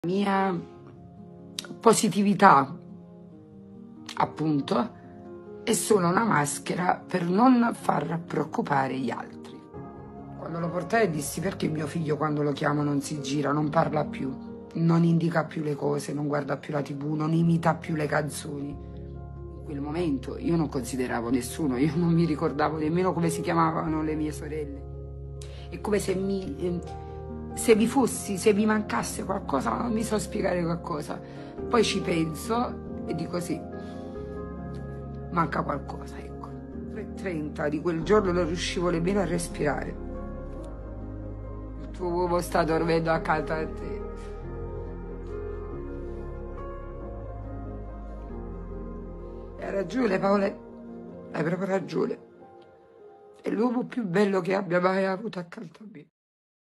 Mia positività, appunto, è solo una maschera per non far preoccupare gli altri. Quando lo portai dissi: perché mio figlio quando lo chiamo non si gira, non parla più, non indica più le cose, non guarda più la TV, non imita più le canzoni. In quel momento io non consideravo nessuno, io non mi ricordavo nemmeno come si chiamavano le mie sorelle. È come se vi fossi, se vi mancasse qualcosa, ma non mi so spiegare qualcosa. Poi ci penso e dico sì, manca qualcosa, ecco. 3:30 di quel giorno non riuscivo nemmeno a respirare. Il tuo uomo sta dormendo accanto a te. Hai ragione, Paola, hai proprio ragione. È l'uomo più bello che abbia mai avuto accanto a me.